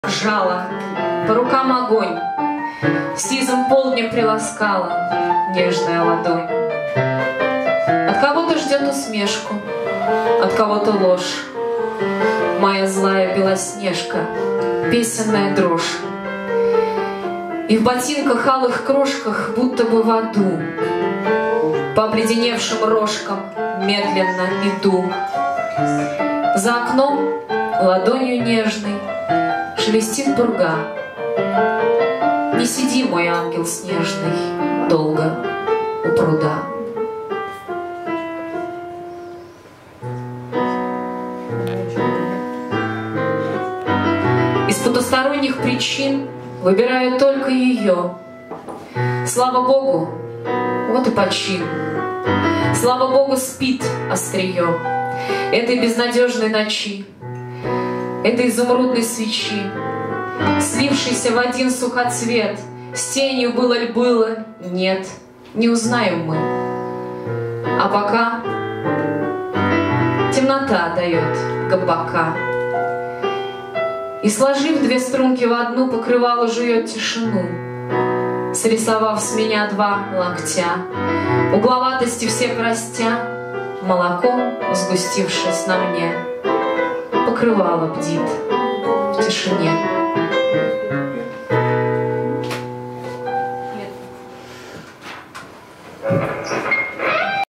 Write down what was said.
Жало, по рукам огонь, сизым полднем приласкала нежная ладонь. От кого-то ждет усмешку, от кого-то ложь. Моя злая белоснежка, песенная дрожь. И в ботинках алых крошках, будто бы в аду, по обледеневшим рожкам медленно иду. За окном ладонью нежной шелестит пурга. Не сиди, мой ангел снежный, долго у пруда. Из потусторонних причин выбираю только ее. Слава Богу, вот и почин. Слава Богу, спит острие этой безнадежной ночи, этой изумрудной свечи, слившейся в один сухоцвет. С тенью было ли было? Нет, не узнаем мы. А пока темнота дает габака. И, сложив две струнки в одну, покрывало жует тишину, срисовав с меня два локтя, угловатости всех растя, молоком сгустившись на мне, покрывало бдит в тишине.